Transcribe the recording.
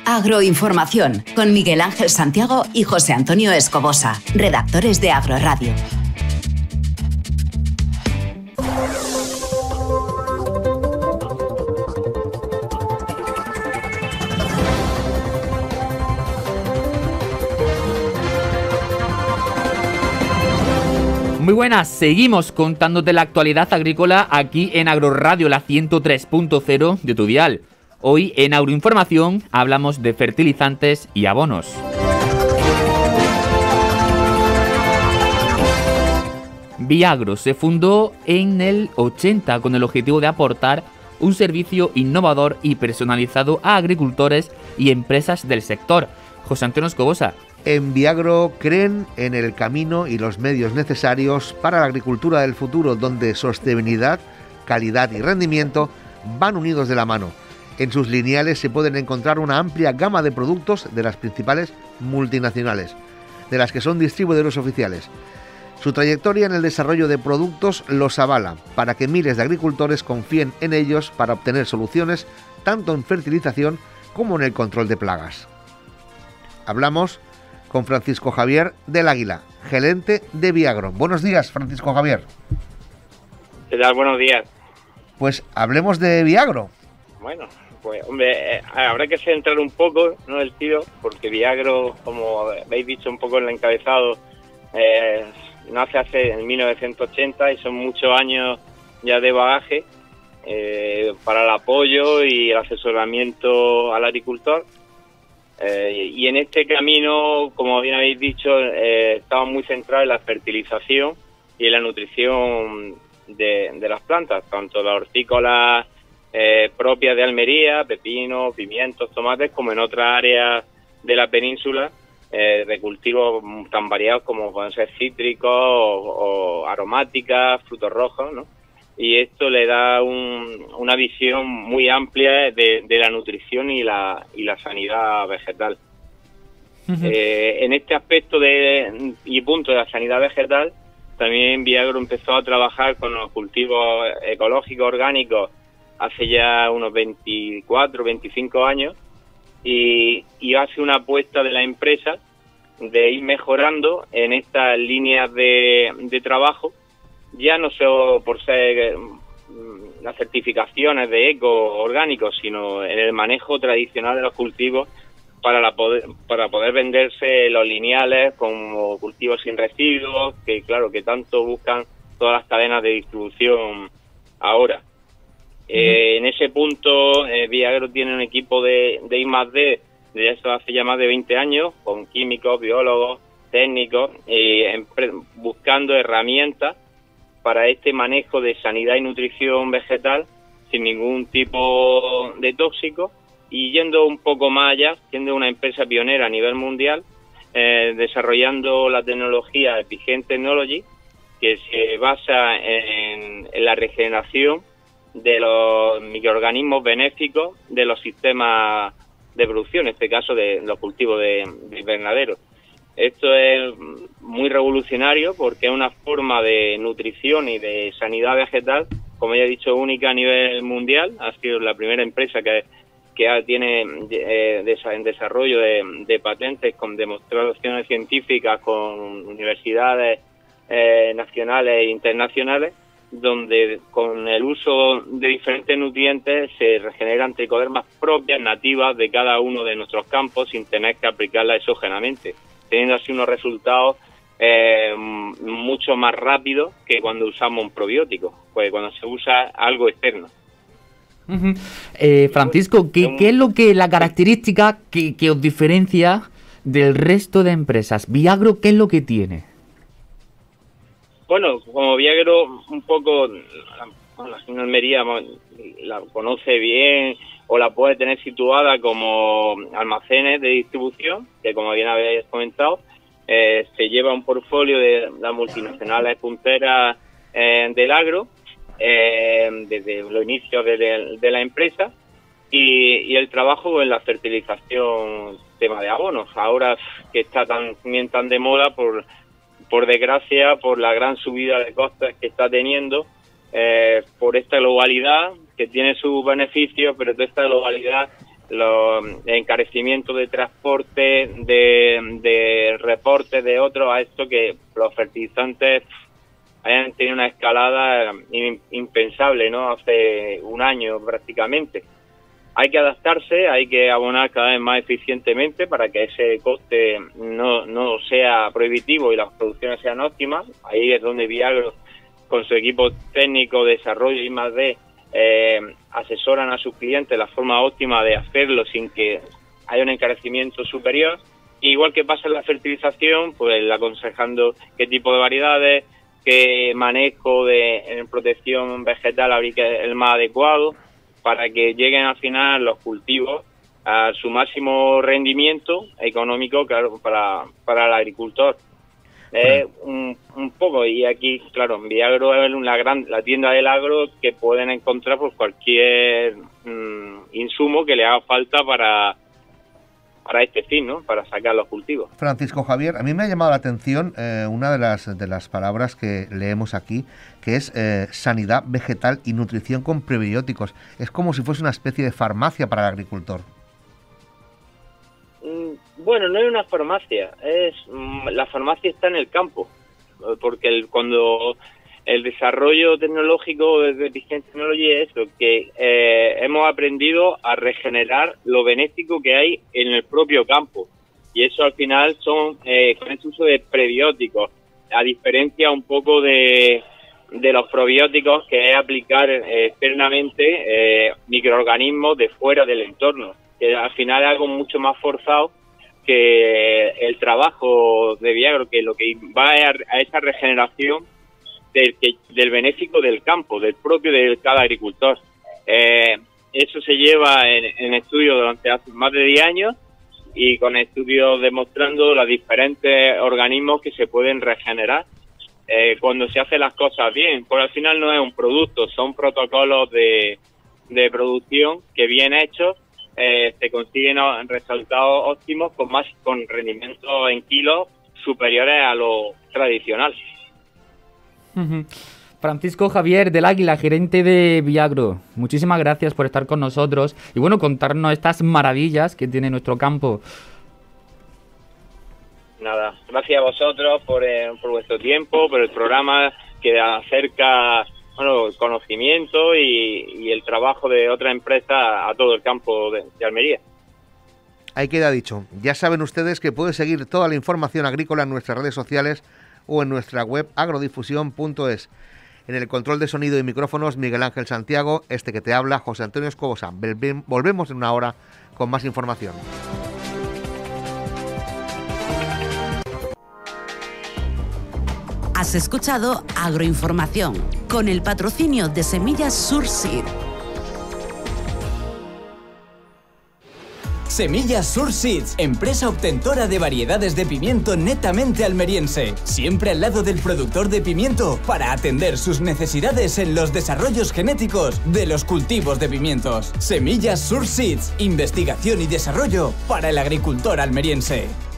Agroinformación, con Miguel Ángel Santiago y José Antonio Escobosa, redactores de Agroradio. Muy buenas, seguimos contándote la actualidad agrícola aquí en Agroradio, la 103.0 de tu dial. Hoy en Agroinformación hablamos de fertilizantes y abonos. Viagro se fundó en el 80 con el objetivo de aportar un servicio innovador y personalizado a agricultores y empresas del sector. José Antonio Escobosa. En Viagro creen en el camino y los medios necesarios para la agricultura del futuro, donde sostenibilidad, calidad y rendimiento van unidos de la mano. En sus lineales se pueden encontrar una amplia gama de productos de las principales multinacionales, de las que son distribuidores oficiales. Su trayectoria en el desarrollo de productos los avala, para que miles de agricultores confíen en ellos para obtener soluciones tanto en fertilización como en el control de plagas. Hablamos con Francisco Javier del Águila, gerente de Viagro. Buenos días, Francisco Javier. ¿Qué tal? Buenos días. Pues hablemos de Viagro. Bueno, pues hombre, habrá que centrar un poco, ¿no?, el tiro, porque Viagro, como habéis dicho un poco en el encabezado, nace en 1980 y son muchos años ya de bagaje para el apoyo y el asesoramiento al agricultor. Y en este camino, como bien habéis dicho, estamos muy centrados en la fertilización y en la nutrición de las plantas, tanto las hortícolas propias de Almería, pepinos, pimientos, tomates, como en otras áreas de la península de cultivos tan variados como pueden ser cítricos o aromáticas, frutos rojos, ¿no? Y esto le da una visión muy amplia de la nutrición y la sanidad vegetal. En este aspecto y punto de la sanidad vegetal, también Viagro empezó a trabajar con los cultivos ecológicos orgánicos hace ya unos 24, 25 años y hace una apuesta de la empresa de ir mejorando en estas líneas de trabajo, ya no solo por ser las certificaciones de eco orgánicos, sino en el manejo tradicional de los cultivos para poder venderse los lineales como cultivos sin residuos, que claro, que tanto buscan todas las cadenas de distribución ahora. En ese punto, Viagro tiene un equipo de I+D desde eso hace ya más de 20 años, con químicos, biólogos, técnicos, buscando herramientas para este manejo de sanidad y nutrición vegetal sin ningún tipo de tóxico y yendo un poco más allá, siendo una empresa pionera a nivel mundial, desarrollando la tecnología Epigene Technology, que se basa en la regeneración de los microorganismos benéficos de los sistemas de producción, en este caso de los cultivos de invernadero. Esto es muy revolucionario porque es una forma de nutrición y de sanidad vegetal, como ya he dicho, única a nivel mundial. Ha sido la primera empresa que tiene en desarrollo de patentes con demostraciones científicas con universidades nacionales e internacionales, donde con el uso de diferentes nutrientes se regeneran tricodermas propias, nativas de cada uno de nuestros campos, sin tener que aplicarlas exógenamente, teniendo así unos resultados mucho más rápidos que cuando usamos un probiótico, pues cuando se usa algo externo. Francisco, ¿qué es la característica que os diferencia del resto de empresas? Viagro, ¿qué es lo que tiene? Bueno, como Viagro un poco la señora Almería la conoce bien o la puede tener situada como almacenes de distribución, que como bien habéis comentado, se lleva un portfolio de las multinacionales punteras del agro desde los inicios de la empresa y el trabajo en la fertilización, tema de abonos, ahora que está también tan de moda por desgracia, por la gran subida de costes que está teniendo, por esta globalidad que tiene sus beneficios, pero toda esta globalidad encarecimientos de transporte, de reportes de otros, a esto que los fertilizantes hayan tenido una escalada impensable, ¿no? Hace un año prácticamente. Hay que adaptarse, hay que abonar cada vez más eficientemente para que ese coste no sea prohibitivo y las producciones sean óptimas. Ahí es donde Viagro, con su equipo técnico, desarrollo y I+D, asesoran a sus clientes la forma óptima de hacerlo sin que haya un encarecimiento superior. Igual que pasa en la fertilización, pues aconsejando qué tipo de variedades, qué manejo en protección vegetal habría el más adecuado para que lleguen al final los cultivos a su máximo rendimiento económico, claro, para el agricultor. Un poco, y aquí, claro, en Viagro es la tienda del agro que pueden encontrar por cualquier insumo que le haga falta para este fin, ¿no? Para sacar los cultivos. Francisco Javier, a mí me ha llamado la atención una de las palabras que leemos aquí, que es sanidad vegetal y nutrición con prebióticos. Es como si fuese una especie de farmacia para el agricultor. Bueno, no es una farmacia, la farmacia está en el campo, porque cuando el desarrollo tecnológico de Pigeon Technology es eso, que hemos aprendido a regenerar lo benéfico que hay en el propio campo, y eso al final son con el uso de prebióticos, a diferencia un poco de los probióticos, que es aplicar externamente microorganismos de fuera del entorno, que al final es algo mucho más forzado que el trabajo de Viagro, que lo que va a esa regeneración del benéfico del campo, del propio de cada agricultor. Eso se lleva en estudios durante hace más de 10 años y con estudios demostrando los diferentes organismos que se pueden regenerar cuando se hacen las cosas bien, porque al final no es un producto, son protocolos de producción que bien hechos se consiguen resultados óptimos con rendimientos en kilos superiores a lo tradicional. Francisco Javier del Águila, gerente de Viagro, muchísimas gracias por estar con nosotros y bueno, contarnos estas maravillas que tiene nuestro campo. Nada, gracias a vosotros por vuestro tiempo, por el programa que acerca el conocimiento y el trabajo de otra empresa a todo el campo de Almería. Ahí queda dicho. Ya saben ustedes que pueden seguir toda la información agrícola en nuestras redes sociales o en nuestra web agrodifusión.es. En el control de sonido y micrófonos, Miguel Ángel Santiago, que te habla, José Antonio Escobosa. Volvemos en una hora con más información. Has escuchado Agroinformación, con el patrocinio de Semillas Surseed. Semillas Surseeds, empresa obtentora de variedades de pimiento netamente almeriense, siempre al lado del productor de pimiento para atender sus necesidades en los desarrollos genéticos de los cultivos de pimientos. Semillas Surseeds, investigación y desarrollo para el agricultor almeriense.